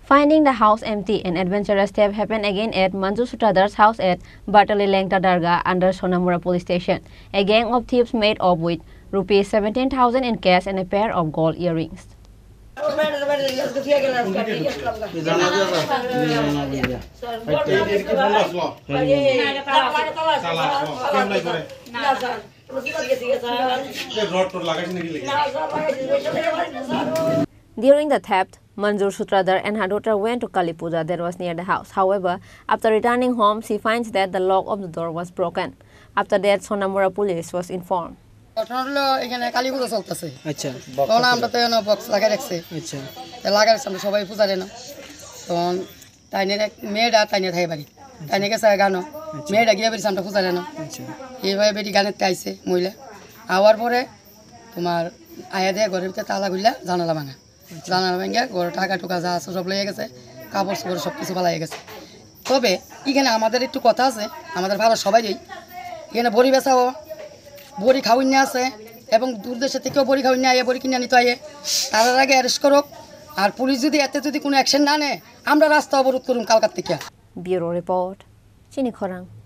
Finding the house empty, an adventurous theft happened again at Manju Sutradhar's house at Bartali Langta Darga under Sonamura police station. A gang of thieves made off with rupees 17,000 in cash and a pair of gold earrings. During the theft, Manju Sutradhar and her daughter went to TRIPURA that was near the house. However, after returning home, she finds that the lock of the door was broken. After that, Sonamura police was informed. জানালা ভাঙা ঘরে টাকা টুকা যা আছে সব লয়ে গেছে, কাপড় চোপড় সব কিছু পালাই গেছে। তবে এখানে আমাদের একটু কথা আছে, আমাদের ভাড়া সবাই এখানে বড়ি বেচাও, বড়ি খাওয়াই নিয়ে আছে এবং দূর দেশের থেকেও বড়ি খাওয়াই নিয়ে আয়ে, বড়ি কিনে নিতে আয়ে, তার আগে অ্যারেস্ট করুক। আর পুলিশ যদি এতে যদি কোনো অ্যাকশন না নেয়, আমরা রাস্তা অবরোধ করুন কালকার থেকে। ব্যুরো রিপোর্ট, চিনি খরাং।